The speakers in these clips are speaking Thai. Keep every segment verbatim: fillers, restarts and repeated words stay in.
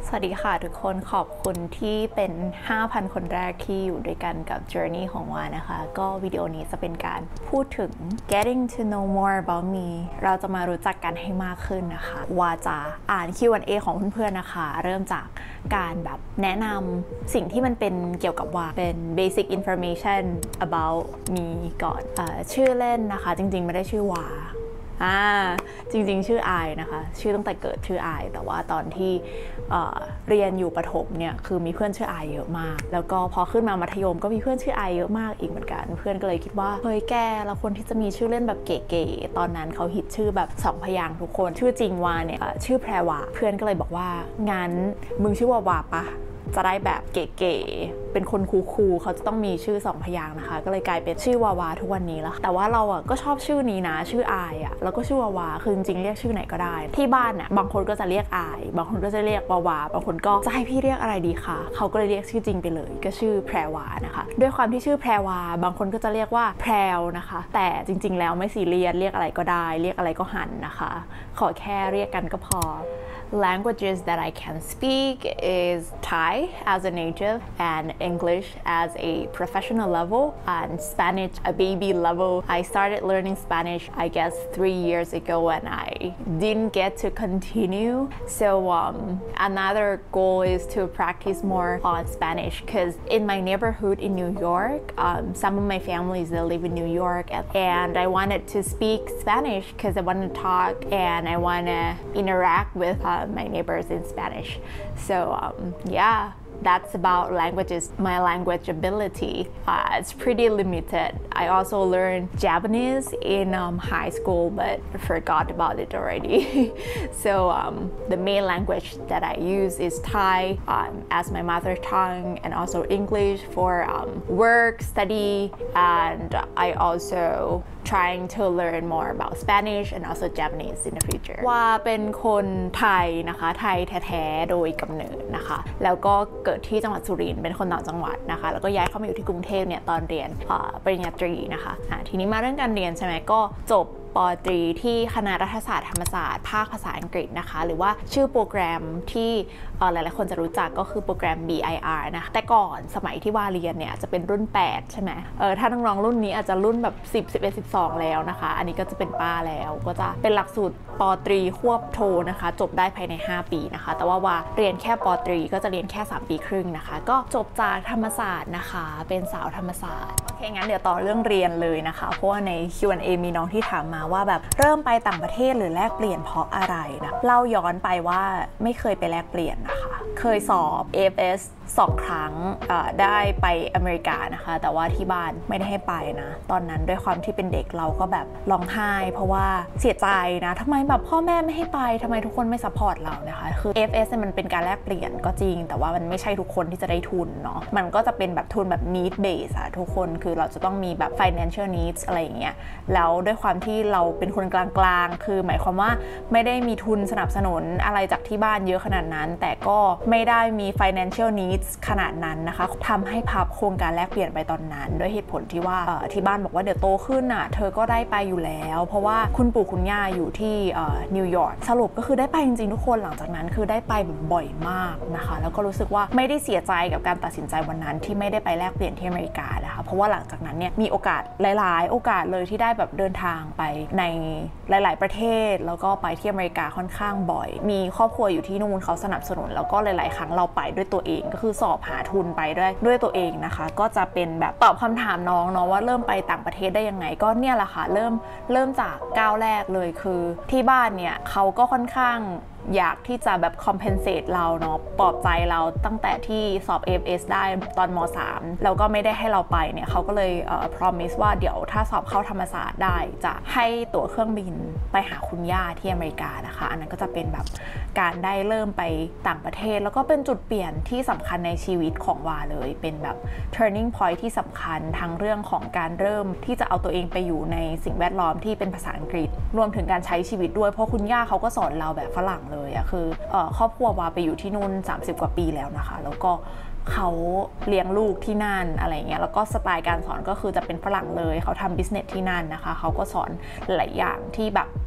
สวัสดีค่ะทุกคนขอบคุณที่เป็น ห้าพัน คนแรกที่อยู่ด้วยกันกับ Journey ของวานะคะก็วิดีโอนี้จะเป็นการพูดถึง getting to know more about me เราจะมารู้จักกันให้มากขึ้นนะคะวาจะอ่าน คิว แอนด์ เอ ของเพื่อนๆนะคะเริ่มจากการแบบแนะนำสิ่งที่มันเป็นเกี่ยวกับวาเป็น basic information about me ก่อนเอ่อชื่อเล่นนะคะจริงๆไม่ได้ชื่อวาอ่าจริงๆชื่ออายนะคะชื่อตั้งแต่เกิดชื่ออายแต่ว่าตอนที่เอ่อเรียนอยู่ประถมเนี่ยคือมีเพื่อนชื่ออายเยอะมากแล้วก็พอขึ้นมามัธยมก็มีเพื่อนชื่ออายเยอะมากอีกเหมือนกันเพื่อนก็เลยคิดว่าเฮ้ยแกเราควรที่จะมีชื่อเล่นแบบเก๋ๆตอนนั้นเขาฮิตชื่อแบบสองพยางค์ทุกคนชื่อจริงวาเนี่ยชื่อแพรวาเพื่อนก็เลยบอกว่างั้นมึงชื่อวาวาปะจะได้แบบเก๋ๆเป็นคนคูลๆเขาจะต้องมีชื่อสองพยางค์นะคะก็เลยกลายเป็นชื่อวาวาทุกวันนี้แล้วแต่ว่าเราอ่ะก็ชอบชื่อนี้นะชื่ออายอ่ะแล้วก็ชื่อวาวาคือจริงๆเรียกชื่อไหนก็ได้ที่บ้านอ่ะบางคนก็จะเรียกอายบางคนก็จะเรียกวาวาบางคนก็จะให้พี่เรียกอะไรดีคะเขาก็เลยเรียกชื่อจริงไปเลยก็ชื่อแพรวานะคะด้วยความที่ชื่อแพรวาบางคนก็จะเรียกว่าแพรวนะคะแต่จริงๆแล้วไม่ซีเรียสเรียกอะไรก็ได้เรียกอะไรก็หันนะคะขอแค่เรียกกันก็พอLanguages that I can speak is Thai as a native and English as a professional level and Spanish a baby level. I started learning Spanish I guess three years ago and I didn't get to continue. So um, another goal is to practice more on Spanish because in my neighborhood in New York, um, some of my families that live in New York and I wanted to speak Spanish because I want to talk and I want to interact with uh, my neighbors in Spanish. So um, yeah, that's about languages. My language ability, uh, it's pretty limited. I also learned Japanese in um, high school, but forgot about it already. So um, the main language that I use is Thai um, as my mother tongue, and also English for um, work, study, and I also trying to learn more about Spanish and also Japanese in the future ว่าเป็นคนไทยนะคะไทยแท้ๆโดยกำเนิดนะคะแล้วก็เกิดที่จังหวัดสุรินทร์เป็นคนต่างจังหวัดนะคะแล้วก็ย้ายเข้ามาอยู่ที่กรุงเทพเนี่ยตอนเรียนปริญญาตรีนะคะะทีนี้มาเรื่องการเรียนใช่ไหมก็จบป.ตรีที่คณะรัฐศาสตร์ธรรมศาสตร์ภาคภาษาอังกฤษนะคะหรือว่าชื่อโปรแกรมที่หลายๆคนจะรู้จักก็คือโปรแกรม บี ไอ อาร์ นะคะแต่ก่อนสมัยที่วาเรียนเนี่ยจะเป็นรุ่นแปดใช่ไหมเออถ้าน้องๆรุ่นนี้อาจจะรุ่นแบบสิบ สิบเอ็ด สิบสองแล้วนะคะอันนี้ก็จะเป็นป้าแล้วก็จะเป็นหลักสูตรป.ตรีควบโทนะคะจบได้ภายในห้าปีนะคะแต่ว่าวาเรียนแค่ป.ตรีก็จะเรียนแค่สามปีครึ่งนะคะก็จบจากธรรมศาสตร์นะคะเป็นสาวธรรมศาสตร์โอเคงั้นเดี๋ยวต่อเรื่องเรียนเลยนะคะเพราะว่าใน คิว แอนด์ เอ มีน้องที่ถามมาว่าแบบเริ่มไปต่างประเทศหรือแลกเปลี่ยนเพราะอะไรนะเล่าย้อนไปว่าไม่เคยไปแลกเปลี่ยนนะคะเคยสอบ เอ เอฟ เอส สองครั้งได้ไปอเมริกานะคะแต่ว่าที่บ้านไม่ได้ให้ไปนะตอนนั้นด้วยความที่เป็นเด็กเราก็แบบร้องไห้เพราะว่าเสียใจนะทำไมแบบพ่อแม่ไม่ให้ไปทำไมทุกคนไม่ซัพพอร์ตเรานะคะคือ เอ เอฟ เอส มันเป็นการแลกเปลี่ยนก็จริงแต่ว่ามันไม่ใช่ทุกคนที่จะได้ทุนเนาะมันก็จะเป็นแบบทุนแบบ need base อะทุกคนคือเราจะต้องมีแบบ financial needs อะไรอย่างเงี้ยแล้วด้วยความที่เราเป็นคนกลางๆคือหมายความว่าไม่ได้มีทุนสนับสนุนอะไรจากที่บ้านเยอะขนาดนั้นแต่ก็ไม่ได้มี financial needs ขนาดนั้นนะคะทำให้พับโครงการแลกเปลี่ยนไปตอนนั้นด้วยเหตุผลที่ว่าที่บ้านบอกว่าเดี๋ยวโตขึ้นอ่ะเธอก็ได้ไปอยู่แล้วเพราะว่าคุณปู่คุณย่าอยู่ที่นิวยอร์กสรุปก็คือได้ไปจริงๆทุกคนหลังจากนั้นคือได้ไปแบบบ่อยมากนะคะแล้วก็รู้สึกว่าไม่ได้เสียใจกับการตัดสินใจวันนั้นที่ไม่ได้ไปแลกเปลี่ยนที่อเมริกานะคะเพราะว่าหลังจากนั้นเนี่ยมีโอกาสหลายๆโอกาสเลยที่ได้แบบเดินทางไปในหลายๆประเทศแล้วก็ไปที่อเมริกาค่อนข้างบ่อยมีครอบครัวอยู่ที่นู่นเขาสนับสนุนแล้วก็หลายๆครั้งเราไปด้วยตัวเองก็คือสอบหาทุนไปด้วยด้วยตัวเองนะคะก็จะเป็นแบบตอบคำถามน้องเนาะว่าเริ่มไปต่างประเทศได้ยังไงก็เนี่ยแหละค่ะเริ่มเริ่มจากก้าวแรกเลยคือที่บ้านเนี่ยเขาก็ค่อนข้างอยากที่จะแบบ compensate เราเนาะปลอบใจเราตั้งแต่ที่สอบ เอ เอฟ เอส ได้ตอนม.สาม แล้วก็ไม่ได้ให้เราไปเนี่ยเขาก็เลยเอ่อ promise ว่าเดี๋ยวถ้าสอบเข้าธรรมศาสตร์ได้จะให้ตั๋วเครื่องบินไปหาคุณย่าที่อเมริกานะคะอันนั้นก็จะเป็นแบบการได้เริ่มไปต่างประเทศแล้วก็เป็นจุดเปลี่ยนที่สำคัญในชีวิตของวาเลยเป็นแบบ turning point ที่สำคัญทั้งเรื่องของการเริ่มที่จะเอาตัวเองไปอยู่ในสิ่งแวดล้อมที่เป็นภาษาอังกฤษรวมถึงการใช้ชีวิตด้วยเพราะคุณย่าเขาก็สอนเราแบบฝรั่งเลยอะคือเอ่อครอบครัววาไปอยู่ที่นู่นสามสิบกว่าปีแล้วนะคะแล้วก็เขาเลี้ยงลูกที่นั่นอะไรเงี้ยแล้วก็สไตล์การสอนก็คือจะเป็นฝรั่งเลยเขาทำบิสเนสที่นั่นนะคะเขาก็สอนหลายอย่างที่แบบ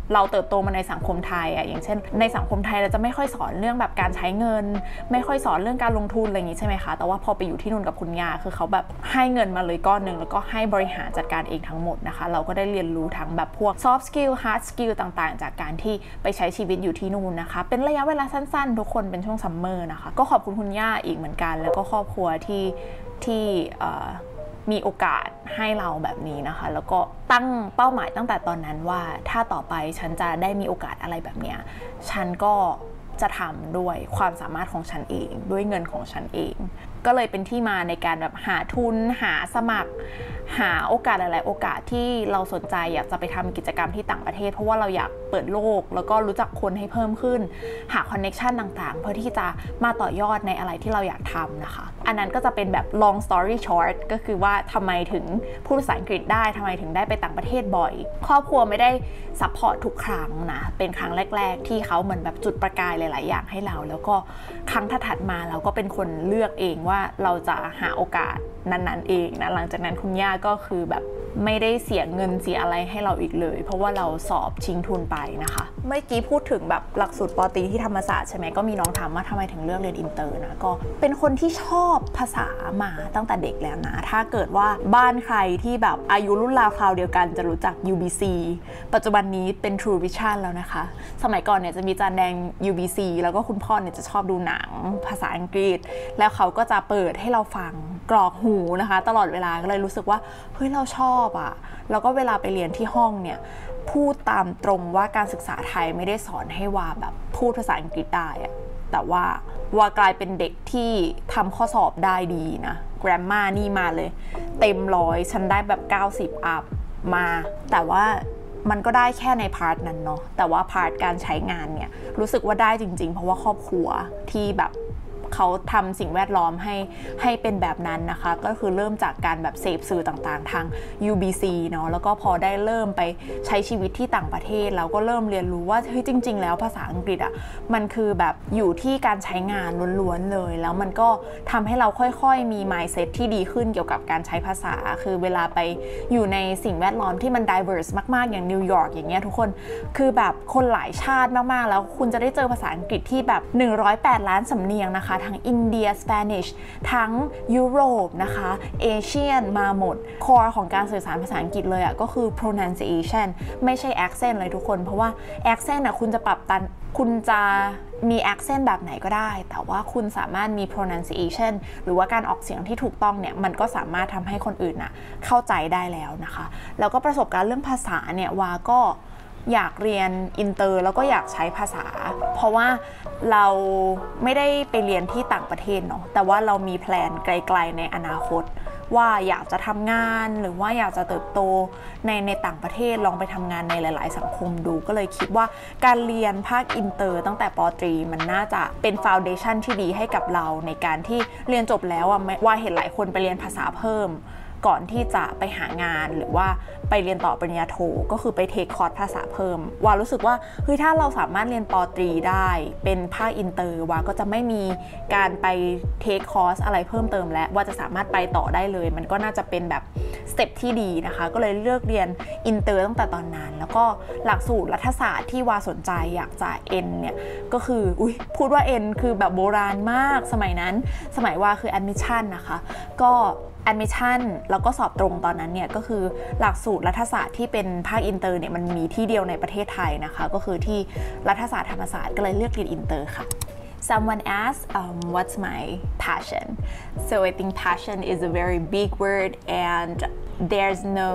เราเติบโตมาในสังคมไทยอ่ะอย่างเช่นในสังคมไทยเราจะไม่ค่อยสอนเรื่องแบบการใช้เงินไม่ค่อยสอนเรื่องการลงทุนอะไรอย่างงี้ใช่ไหมคะแต่ว่าพอไปอยู่ที่นู่นกับคุณย่าคือเขาแบบให้เงินมาเลยก้อนหนึ่งแล้วก็ให้บริหารจัดการเองทั้งหมดนะคะเราก็ได้เรียนรู้ทั้งแบบพวก soft skill hard skill ต่างๆจากการที่ไปใช้ชีวิตอยู่ที่นู่นนะคะเป็นระยะเวลาสั้นๆทุกคนเป็นช่วงซัมเมอร์นะคะก็ขอบคุณคุณย่าอีกเหมือนกันแล้วก็ครอบครัวที่ที่มีโอกาสให้เราแบบนี้นะคะแล้วก็ตั้งเป้าหมายตั้งแต่ตอนนั้นว่าถ้าต่อไปฉันจะได้มีโอกาสอะไรแบบเนี้ยฉันก็จะทำด้วยความสามารถของฉันเองด้วยเงินของฉันเองก็เลยเป็นที่มาในการแบบหาทุนหาสมัครหาโอกาสหลายๆโอกาสที่เราสนใจอยากจะไปทำกิจกรรมที่ต่างประเทศเพราะว่าเราอยากเปิดโลกแล้วก็รู้จักคนให้เพิ่มขึ้นหาคอนเนคชันต่างๆเพื่อที่จะมาต่อยอดในอะไรที่เราอยากทำนะคะอันนั้นก็จะเป็นแบบ long story short ก็คือว่าทำไมถึงพูดภาษาอังกฤษได้ทำไมถึงได้ไปต่างประเทศบ่อยครอบครัวไม่ได้ซัพพอร์ตทุกครั้งนะเป็นครั้งแรกๆที่เขาเหมือนแบบจุดประกายหลายๆอย่างให้เราแล้วก็ครั้งถัดมาเราก็เป็นคนเลือกเองว่าเราจะหาโอกาสนั้นๆเองนะหลังจากนั้นคุณย่าก็คือแบบไม่ได้เสียเงินเสียอะไรให้เราอีกเลยเพราะว่าเราสอบชิงทุนไปนะคะเมื่อกี้พูดถึงแบบหลักสูตรป.ตรีที่ธรรมศาสตร์ใช่ไหมก็มีน้องถามว่าทำไมถึงเลือกเรียนอินเตอร์นะก็เป็นคนที่ชอบภาษามาตั้งแต่เด็กแล้วนะถ้าเกิดว่าบ้านใครที่แบบอายุรุ่นราวคราวเดียวกันจะรู้จัก ยู บี ซี ปัจจุบันนี้เป็น True Vision แล้วนะคะสมัยก่อนเนี่ยจะมีจานแดง ยู บี ซี แล้วก็คุณพ่อเนี่ยจะชอบดูหนังภาษาอังกฤษแล้วเขาก็จะเปิดให้เราฟังกรอกหูนะคะตลอดเวลาก็เลยรู้สึกว่าเฮ้ยเราชอบอ่ะแล้วก็เวลาไปเรียนที่ห้องเนี่ยพูดตามตรงว่าการศึกษาไทยไม่ได้สอนให้ว่าแบบพูดภาษาอังกฤษได้อะแต่ว่าว่ากลายเป็นเด็กที่ทำข้อสอบได้ดีนะ grammar นี่มาเลยเต็มร้อยฉันได้แบบเก้าสิบอัพมาแต่ว่ามันก็ได้แค่ในพาร์ทนั้นเนาะแต่ว่าพาร์ทการใช้งานเนี่ยรู้สึกว่าได้จริงๆเพราะว่าครอบครัวที่แบบเขาทำสิ่งแวดล้อมให้ให้เป็นแบบนั้นนะคะก็คือเริ่มจากการแบบเสพสื่อต่างๆทาง ยู บี ซี เนาะแล้วก็พอได้เริ่มไปใช้ชีวิตที่ต่างประเทศเราก็เริ่มเรียนรู้ว่าเฮ้ยจริงๆแล้วภาษาอังกฤษอ่ะมันคือแบบอยู่ที่การใช้งานล้วนๆเลยแล้วมันก็ทำให้เราค่อยๆมี mindset ที่ดีขึ้นเกี่ยวกับการใช้ภาษาคือเวลาไปอยู่ในสิ่งแวดล้อมที่มัน diverse มากๆอย่างนิวยอร์กอย่างเงี้ยทุกคนคือแบบคนหลายชาติมากๆแล้วคุณจะได้เจอภาษาอังกฤษที่แบบหนึ่งร้อยแปดล้านสำเนียงนะคะทั้งอินเดียสเปนิชทั้งยุโรปนะคะเอเชียนมาหมด core ของการสื่อสารภาษาอังกฤษเลยอ่ะก็คือ pronunciation ไม่ใช่ accent เลยทุกคนเพราะว่า accent อ่ะคุณจะปรับตันคุณจะมี accent แบบไหนก็ได้แต่ว่าคุณสามารถมี pronunciation หรือว่าการออกเสียงที่ถูกต้องเนี่ยมันก็สามารถทำให้คนอื่นน่ะเข้าใจได้แล้วนะคะแล้วก็ประสบการณ์เรื่องภาษาเนี่ยวาก็อยากเรียนอินเตอร์แล้วก็อยากใช้ภาษาเพราะว่าเราไม่ได้ไปเรียนที่ต่างประเทศเนาะแต่ว่าเรามีแพลนไกลๆในอนาคตว่าอยากจะทำงานหรือว่าอยากจะเติบโตในในต่างประเทศลองไปทำงานในหลายๆสังคมดูก็เลยคิดว่าการเรียนภาคอินเตอร์ตั้งแต่ป.ตรีมันน่าจะเป็นฟาวเดชั่นที่ดีให้กับเราในการที่เรียนจบแล้วอะว่าเห็นหลายคนไปเรียนภาษาเพิ่มก่อนที่จะไปหางานหรือว่าไปเรียนต่อปริญญาโทก็คือไปเทคคอร์สภาษาเพิ่มวารู้สึกว่าเฮ้ยถ้าเราสามารถเรียนป.ตรีได้เป็นภาคอินเตอร์วาก็จะไม่มีการไปเทคคอร์สอะไรเพิ่มเติมแล้วว่าจะสามารถไปต่อได้เลยมันก็น่าจะเป็นแบบสเต็ปที่ดีนะคะก็เลยเลือกเรียนอินเตอร์ตั้งแต่ตอนนั้นแล้วก็หลักสูตรรัฐศาสตร์ที่วาสนใจอยากจะเอ็นเนี่ยก็คืออุ๊ยพูดว่าเอ็นคือแบบโบราณมากสมัยนั้นสมัยวาคือ admission นะคะก็admission แล้วก็สอบตรงตอนนั้นเนี่ยก็คือหลักสูตรรัฐศาสตร์ที่เป็นภาคอินเตอร์เนี่ยมันมีที่เดียวในประเทศไทยนะคะก็คือที่รัฐศาสตร์ธรรมศาสตร์ก็เลยเลือกเรียนอินเตอร์ค่ะ Someone asked um, what's my passion so I think passion is a very big word and there's no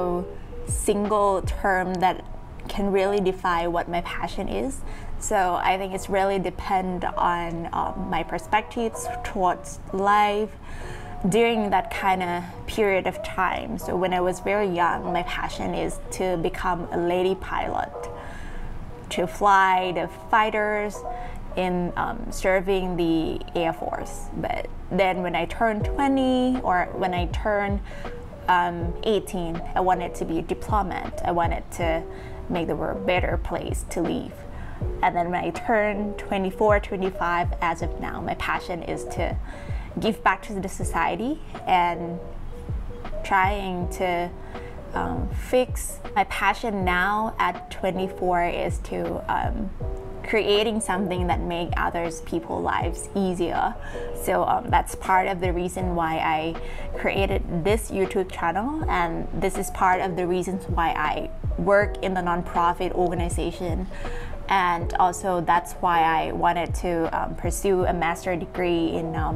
single term that can really define what my passion is so I think it's really depend on um, my perspectives towards life during that kind of period of time. So when I was very young, my passion is to become a lady pilot, to fly the fighters in um, serving the Air Force. But then when I turned twenty or when I turned um, eighteen, I wanted to be a diplomat. I wanted to make the world a better place to live. And then when I turned twenty-four, twenty-five, as of now, my passion is to give back to the society and trying to um, fix my passion now at twenty-four is to um, creating something that make others people lives easier. So um, that's part of the reason why I created this YouTube channel, and this is part of the reasons why I work in the nonprofit organization. And also that's why I wanted to um, pursue a master degree in um,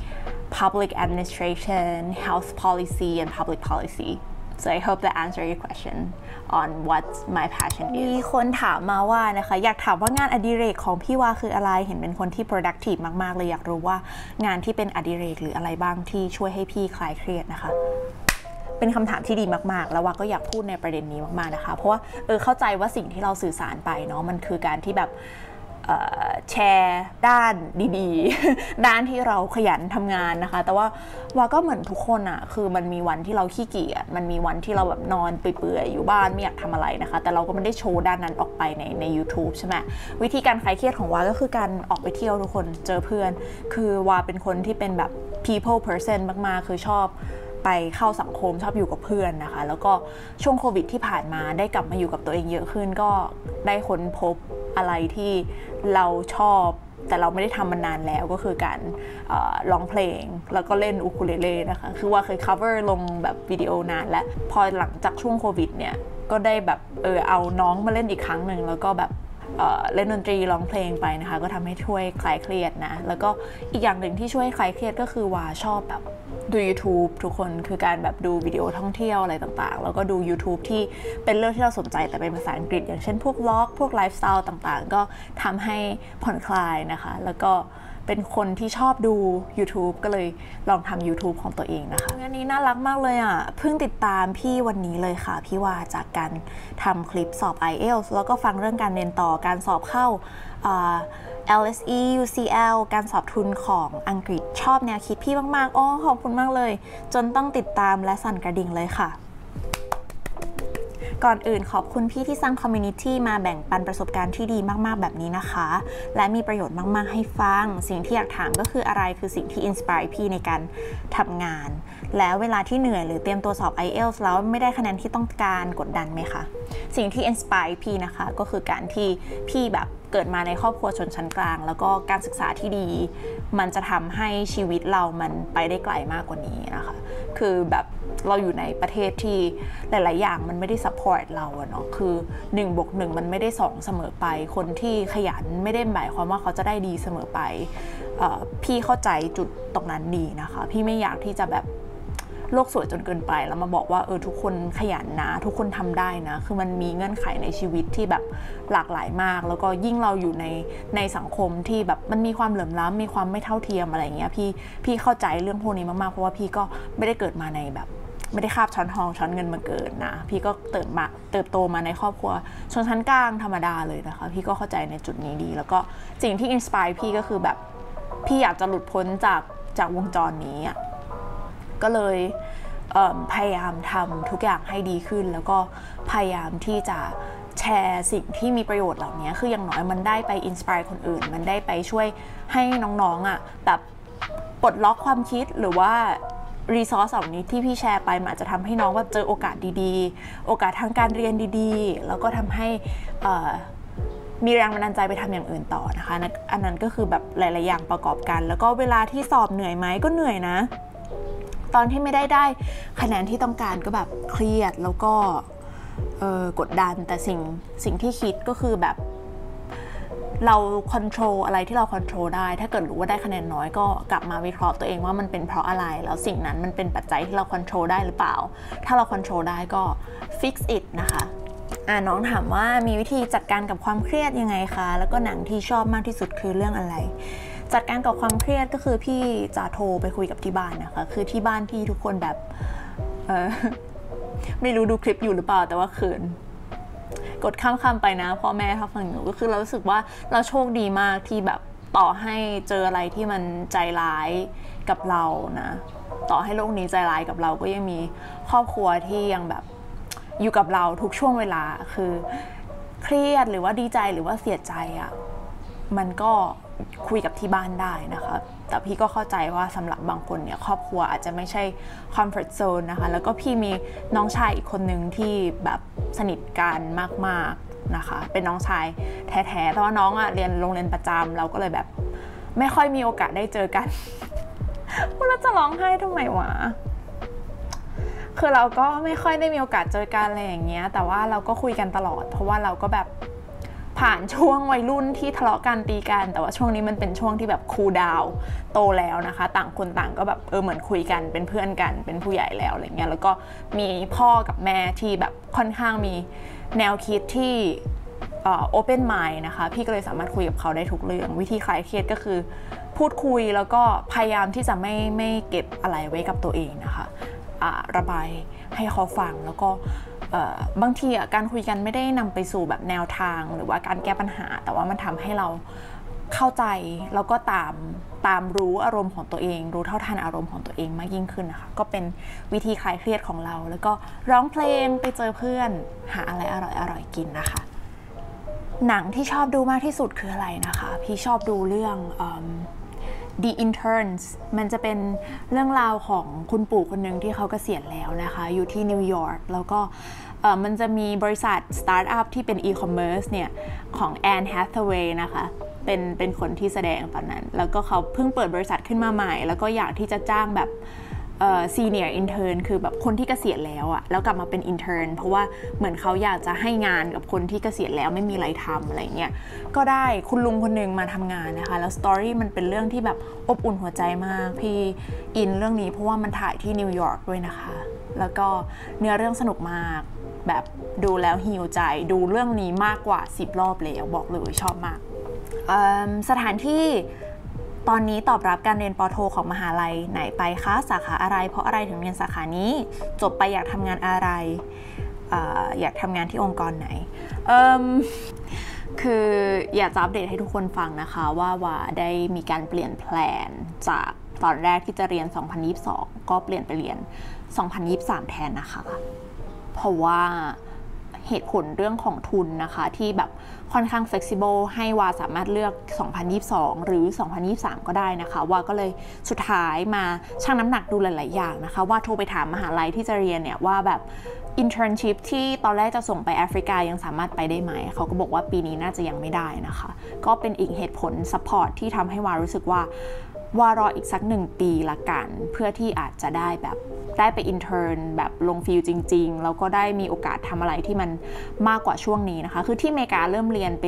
public administration, health policy, and public policy. So I hope that answered your question on what my passion is. มีคนถามมาว่านะคะอยากถามว่างานอดิเรกของพี่ว่าคืออะไรเห็นเป็นคนที่ productive มากๆเลยอยากรู้ว่างานที่เป็นอดิเรกหรืออะไรบ้างที่ช่วยให้พี่คลายเครียดนะคะเป็นคำถามที่ดีมากๆแล้วว่าก็อยากพูดในประเด็นนี้มากๆนะคะเพราะว่าเออเข้าใจว่าสิ่งที่เราสื่อสารไปเนาะมันคือการที่แบบแชร์ด้านดีๆด้านที่เราขยันทำงานนะคะแต่ว่าว่าก็เหมือนทุกคนอะคือมันมีวันที่เราขี้เกียจมันมีวันที่เราแบบนอนเปื่อยๆอยู่บ้านไม่อยากทำอะไรนะคะแต่เราก็ไม่ได้โชว์ด้านนั้นออกไปในใน YouTube ใช่ไหมวิธีการคลายเครียดของวาก็คือการออกไปเที่ยวทุกคนเจอเพื่อนคือวาเป็นคนที่เป็นแบบ people person มากๆคือชอบไปเข้าสังคมชอบอยู่กับเพื่อนนะคะแล้วก็ช่วงโควิดที่ผ่านมาได้กลับมาอยู่กับตัวเองเยอะขึ้นก็ได้ค้นพบอะไรที่เราชอบแต่เราไม่ได้ทำมานานแล้วก็คือการร้องเพลงแล้วก็เล่นอูคูเลเล่นะคะคือว่าเคย cover ลงแบบวิดีโอนานแล้วพอหลังจากช่วงโควิดเนี่ยก็ได้แบบเออเอาน้องมาเล่นอีกครั้งหนึ่งแล้วก็แบบเอ่อเล่นดนตรีร้องเพลงไปนะคะก็ทำให้ช่วยคลายเครียดนะแล้วก็อีกอย่างหนึ่งที่ช่วยคลายเครียดก็คือว่าชอบแบบดู YouTube ทุกคนคือการแบบดูวิดีโอท่องเที่ยวอะไรต่างๆแล้วก็ดู YouTube ที่เป็นเรื่องที่เราสนใจแต่เป็นภาษาอังกฤษอย่างเช่นพวกล็อกพวกไลฟ์สไตล์ต่างๆก็ทำให้ผ่อนคลายนะคะแล้วก็เป็นคนที่ชอบดู YouTube ก็เลยลองทำ YouTube ของตัวเองนะคะงานนี้น่ารักมากเลยอ่ะเพิ่งติดตามพี่วันนี้เลยค่ะพี่ว่าจากการทำคลิปสอบ ไอ เอล ที เอส แล้วก็ฟังเรื่องการเรียนต่อการสอบเข้า แอล เอส อี ยู ซี แอล การสอบทุนของอังกฤษชอบแนวคิดพี่มากๆอ๋อขอบคุณมากเลยจนต้องติดตามและสั่นกระดิ่งเลยค่ะก่อนอื่นขอบคุณพี่ที่สร้างคอมมูนิตี้มาแบ่งปันประสบการณ์ที่ดีมากๆแบบนี้นะคะและมีประโยชน์มากๆให้ฟังสิ่งที่อยากถามก็คืออะไรคือสิ่งที่อินสไปร์พี่ในการทำงานแล้วเวลาที่เหนื่อยหรือเตรียมตัวสอบ ไอ เอล ที แล้วไม่ได้คะแนนที่ต้องการกดดันไหมคะสิ่งที่อินสไปร์พี่นะคะก็คือการที่พี่แบบเกิดมาในครอบครัวชนชั้นกลางแล้วก็การศึกษาที่ดีมันจะทำให้ชีวิตเรามันไปได้ไกลมากกว่านี้นะคะคือแบบเราอยู่ในประเทศที่หลายๆอย่างมันไม่ได้ซัพพอร์ตเราอะเนาะคือหนึ่งบวกหนึ่งมันไม่ได้สองเสมอไปคนที่ขยันไม่ได้หมายความว่าเขาจะได้ดีเสมอไปพี่เข้าใจจุดตรงนั้นดีนะคะพี่ไม่อยากที่จะแบบโลกสวยจนเกินไปแล้วมาบอกว่าเออทุกคนขยันนะทุกคนทำได้นะคือมันมีเงื่อนไขในชีวิตที่แบบหลากหลายมากแล้วก็ยิ่งเราอยู่ในในสังคมที่แบบมันมีความเหลื่อมล้ำมีความไม่เท่าเทียมอะไรเงี้ยพี่พี่เข้าใจเรื่องพวกนี้มากๆเพราะว่าพี่ก็ไม่ได้เกิดมาในแบบไม่ได้คาบช้อนทองช้อนเงินมาเกิดนะพี่ก็เติบมาเติบโตมาในครอบครัวชนชั้นกลางธรรมดาเลยนะคะพี่ก็เข้าใจในจุดนี้ดีแล้วก็สิ่งที่อินสไปร์พี่ก็คือแบบพี่อยากจะหลุดพ้นจากจากวงจรนี้อ่ะก็เลยพยายามทำทุกอย่างให้ดีขึ้นแล้วก็พยายามที่จะแชร์สิ่งที่มีประโยชน์เหล่านี้คืออย่างน้อยมันได้ไปอินสไปร์คนอื่นมันได้ไปช่วยให้น้องๆอ่ะแบบปลดล็อกความคิดหรือว่ารีซอสเหล่านี้ที่พี่แชร์ไปมันอาจจะทำให้น้องแบบเจอโอกาสดีๆโอกาสทางการเรียนดีๆแล้วก็ทำให้มีแรงบันดาลใจไปทำอย่างอื่นต่อนะคะอันนั้นก็คือแบบหลายๆอย่างประกอบกันแล้วก็เวลาที่สอบเหนื่อยไหมก็เหนื่อยนะตอนที่ไม่ได้ได้คะแนนที่ต้องการก็แบบเครียดแล้วก็กดดันแต่สิ่งสิ่งที่คิดก็คือแบบเราควบคุมอะไรที่เราควบคุมได้ถ้าเกิดรู้ว่าได้คะแนนน้อยก็กลับมาวิเคราะห์ตัวเองว่ามันเป็นเพราะอะไรแล้วสิ่งนั้นมันเป็นปัจจัยที่เราควบคุมได้หรือเปล่าถ้าเราควบคุมได้ก็ fix it นะคะอ่าน้องถามว่ามีวิธีจัดการกับความเครียดยังไงคะแล้วก็หนังที่ชอบมากที่สุดคือเรื่องอะไรจัดการกับความเครียดก็คือพี่จะโทรไปคุยกับที่บ้านนะคะคือที่บ้านพี่ทุกคนแบบเออไม่รู้ดูคลิปอยู่หรือเปล่าแต่ว่าเขินกดข้ามๆไปนะพ่อแม่เขาฟังหนูก็คือเรารู้สึกว่าเราโชคดีมากที่แบบต่อให้เจออะไรที่มันใจร้ายกับเรานะต่อให้โลกนี้ใจร้ายกับเราก็ยังมีครอบครัวที่ยังแบบอยู่กับเราทุกช่วงเวลาคือเครียดหรือว่าดีใจหรือว่าเสียใจอ่ะมันก็คุยกับที่บ้านได้นะคะแต่พี่ก็เข้าใจว่าสำหรับบางคนเนี่ยครอบครัวอาจจะไม่ใช่ comfort zone นะคะแล้วก็พี่มีน้องชายอีกคนหนึ่งที่แบบสนิทกันมากๆนะคะเป็นน้องชายแท้ๆแต่ว่าน้องอ่ะเรียนโรงเรียนประจำเราก็เลยแบบไม่ค่อยมีโอกาสได้เจอกันว่าเราจะร้องไห้ทำไมวะคือเราก็ไม่ค่อยได้มีโอกาสเจอกันอะไรอย่างเงี้ยแต่ว่าเราก็คุยกันตลอดเพราะว่าเราก็แบบผ่านช่วงวัยรุ่นที่ทะเลาะกันตีกันแต่ว่าช่วงนี้มันเป็นช่วงที่แบบคูลดาวน์โตแล้วนะคะต่างคนต่างก็แบบเออเหมือนคุยกันเป็นเพื่อนกันเป็นผู้ใหญ่แล้วอะไรเงี้ยแล้วก็มีพ่อกับแม่ที่แบบค่อนข้างมีแนวคิดที่เอ่อ open mind นะคะพี่ก็เลยสามารถคุยกับเขาได้ทุกเรื่องวิธีคลายเครียดก็คือพูดคุยแล้วก็พยายามที่จะไม่ไม่เก็บอะไรไว้กับตัวเองนะคะระบายให้เขาฟังแล้วก็บางทีการคุยกันไม่ได้นำไปสู่แบบแนวทางหรือว่าการแก้ปัญหาแต่ว่ามันทำให้เราเข้าใจแล้วก็ตามตามรู้อารมณ์ของตัวเองรู้เท่าทันอารมณ์ของตัวเองมากยิ่งขึ้นนะคะก็เป็นวิธีคลายเครียดของเราแล้วก็ร้องเพลงไปเจอเพื่อนหาอะไรอร่อยอร่อยกินนะคะหนังที่ชอบดูมากที่สุดคืออะไรนะคะพี่ชอบดูเรื่องThe Interns มันจะเป็นเรื่องราวของคุณปู่คนหนึ่งที่เขาเกษียณแล้วนะคะอยู่ที่นิวยอร์กแล้วก็มันจะมีบริษัทสตาร์ทอัพที่เป็นอีคอมเมิร์ซเนี่ยของแอนแฮทเวย์นะคะเป็นเป็นคนที่แสดงตอนนั้นแล้วก็เขาเพิ่งเปิดบริษัทขึ้นมาใหม่แล้วก็อยากที่จะจ้างแบบซีเนียร์อินเทอร์นคือแบบคนที่เกษียณแล้วอะแล้วกลับมาเป็นอินเทอร์นเพราะว่าเหมือนเขาอยากจะให้งานกับคนที่เกษียณแล้วไม่มีอะไรทำอะไรเงี้ยก็ได้คุณลุงคนหนึ่งมาทำงานนะคะแล้วสตอรี่มันเป็นเรื่องที่แบบอบอุ่นหัวใจมากพี่อินเรื่องนี้เพราะว่ามันถ่ายที่นิวยอร์กด้วยนะคะแล้วก็เนื้อเรื่องสนุกมากแบบดูแล้วฮีลใจดูเรื่องนี้มากกว่าสิบรอบแล้วบอกเลยชอบมากสถานที่ตอนนี้ตอบรับการเรียนป.โทของมหาลัยไหนไปคะสาขาอะไรเพราะอะไรถึงเรียนสาขานี้จบไปอยากทำงานอะไร อ, อยากทำงานที่องค์กรไหนคืออยากจะอัปเดตให้ทุกคนฟังนะคะว่าว่าได้มีการเปลี่ยนแผนจากตอนแรกที่จะเรียนสองพันยี่สิบสองก็เปลี่ยนไปเรียนสองพันยี่สิบสามแทนนะคะเพราะว่าเหตุผลเรื่องของทุนนะคะที่แบบค่อนข้าง flexible ให้วาสามารถเลือกสองพันยี่สิบสองหรือสองพันยี่สิบสามก็ได้นะคะวาก็เลยสุดท้ายมาชั่งน้ำหนักดูหลายๆอย่างนะคะว่าโทรไปถามมหาลัยที่จะเรียนเนี่ยว่าแบบ internship ที่ตอนแรกจะส่งไปแอฟริกายังสามารถไปได้ไหมเขาก็บอกว่าปีนี้น่าจะยังไม่ได้นะคะก็เป็นอีกเหตุผล support ที่ทำให้วารู้สึกว่าว่ารออีกสักหนึ่งปีละกันเพื่อที่อาจจะได้แบบได้ไปอินเทอร์นแบบลงฟิลจริงๆแล้วก็ได้มีโอกาสทำอะไรที่มันมากกว่าช่วงนี้นะคะคือที่อเมริกาเริ่มเรียนเป็น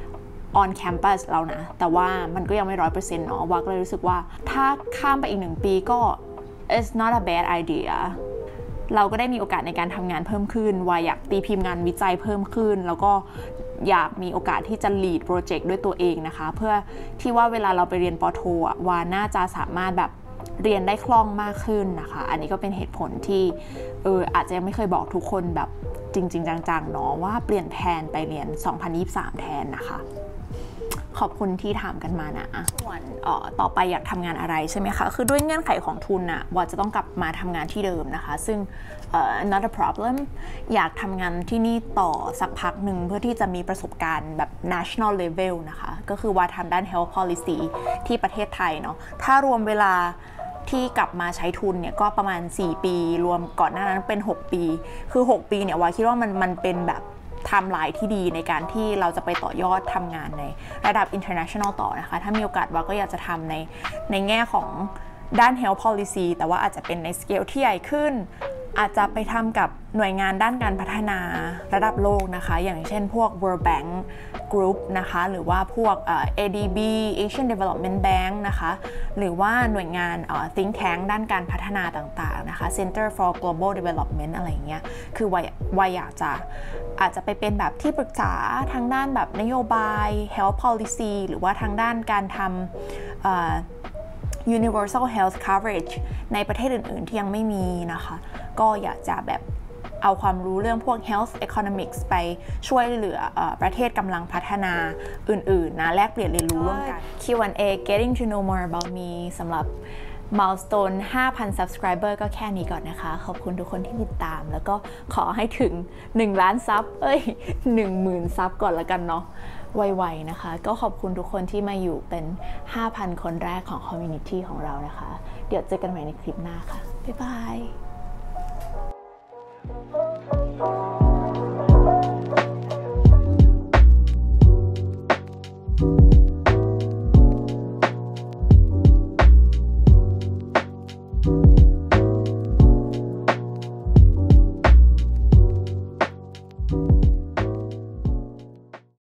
on campus แล้วนะแต่ว่ามันก็ยังไม่ร้อยเปอร์เซ็นต์เนาะว่าก็เลยรู้สึกว่าถ้าข้ามไปอีกหนึ่งปีก็ it's not a bad idea เราก็ได้มีโอกาสในการทำงานเพิ่มขึ้นว่าอยากตีพิมพ์งานวิจัยเพิ่มขึ้นแล้วก็อยากมีโอกาสที่จะ lead project ด้วยตัวเองนะคะเพื่อที่ว่าเวลาเราไปเรียนป.โทอ่ะว่าน่าจะสามารถแบบเรียนได้คล่องมากขึ้นนะคะอันนี้ก็เป็นเหตุผลที่เอออาจจะยังไม่เคยบอกทุกคนแบบจริงๆจังๆเนาะว่าเปลี่ยนแผนไปเรียนสองพันยี่สิบสามแทนนะคะขอบคุณที่ถามกันมานะส่วนต่อไปอยากทำงานอะไรใช่ไหมคะคือด้วยเงื่อนไขของทุนอะว่าจะต้องกลับมาทำงานที่เดิมนะคะซึ่ง uh, not a problem อยากทำงานที่นี่ต่อสักพักหนึ่งเพื่อที่จะมีประสบการณ์แบบ national level นะคะก็คือว่าทำด้าน health policy ที่ประเทศไทยเนาะถ้ารวมเวลาที่กลับมาใช้ทุนเนี่ยก็ประมาณสี่ปีรวมก่อนหน้านั้นเป็นหกปีคือหกปีเนี่ยว่าคิดว่ามันมันเป็นแบบไทม์ไลน์ที่ดีในการที่เราจะไปต่อยอดทำงานในระดับ international ต่อนะคะถ้ามีโอกาสว่าก็อยากจะทำในในแง่ของด้าน health policy แต่ว่าอาจจะเป็นในสเกลที่ใหญ่ขึ้นอาจจะไปทำกับหน่วยงานด้านการพัฒนาระดับโลกนะคะอย่างเช่นพวก World Bank Group นะคะหรือว่าพวก เอ ดี บี Asian Development Bank นะคะหรือว่าหน่วยงาน think tank ด้านการพัฒนาต่างๆนะคะ Center for Global Development อะไรเงี้ยคือวาวาอยากจะอาจจะไปเป็นแบบที่ปรึกษาทางด้านแบบนโยบาย health policy หรือว่าทางด้านการทำuniversal health coverage ในประเทศอื่นๆที่ยังไม่มีนะคะก็อยากจะแบบเอาความรู้เรื่องพวก health economics ไปช่วยเหลือประเทศกำลังพัฒนาอื่นๆนะแลกเปลี่ยนเรียนรู้ร่วมกัน คิว แอนด์ เอ getting to know more about me สำหรับ milestone ห้าพัน subscriber ก็แค่นี้ก่อนนะคะขอบคุณทุกคนที่ติดตามแล้วก็ขอให้ถึงหนึ่งล้านซับเอ้ย หนึ่งหมื่น ซับก่อนละกันเนาะไวๆนะคะก็ขอบคุณทุกคนที่มาอยู่เป็น ห้าพัน คนแรกของ community ของเรานะคะเดี๋ยวเจอกันใหม่ในคลิปหน้าค่ะบ๊ายบาย